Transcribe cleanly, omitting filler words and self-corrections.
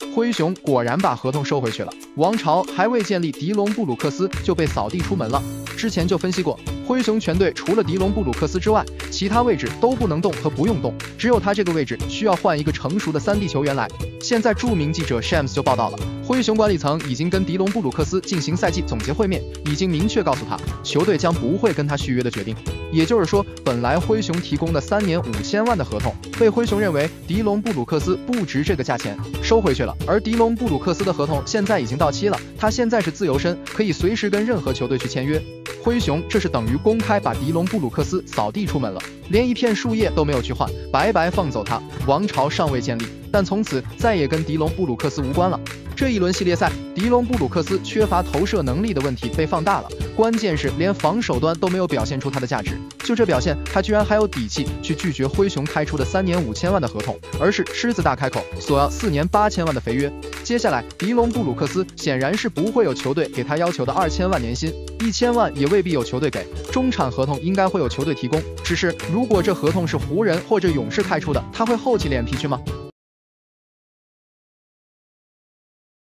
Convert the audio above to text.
灰熊果然把合同收回去了。王朝还未建立，迪隆布鲁克斯就被扫地出门了。之前就分析过，灰熊全队除了迪隆布鲁克斯之外，其他位置都不能动和不用动，只有他这个位置需要换一个成熟的3D 球员来。现在著名记者 Shams 就报道了，灰熊管理层已经跟迪隆布鲁克斯进行赛季总结会面，已经明确告诉他，球队将不会跟他续约的决定。也就是说，本来灰熊提供的3年5000万的合同，被灰熊认为迪隆布鲁克斯不值这个价钱，收回去了。而迪隆布鲁克斯的合同现在已经到期了，他现在是自由身，可以随时跟任何球队去签约。灰熊这是等于公开把迪隆布鲁克斯扫地出门了，连一片树叶都没有去换，白白放走他。王朝尚未建立，但从此再也跟迪隆布鲁克斯无关了。这一轮系列赛，迪隆布鲁克斯缺乏投射能力的问题被放大了，关键是连防守端都没有表现出他的价值。就这表现，他居然还有底气去拒绝灰熊开出的3年5000万的合同，而是狮子大开口索要4年8000万的肥约。接下来，迪隆布鲁克斯显然是不会有球队给他要求的2000万年薪，1000万也未必有球队给。中产合同应该会有球队提供，只是如果这合同是湖人或者勇士开出的，他会厚起脸皮去吗？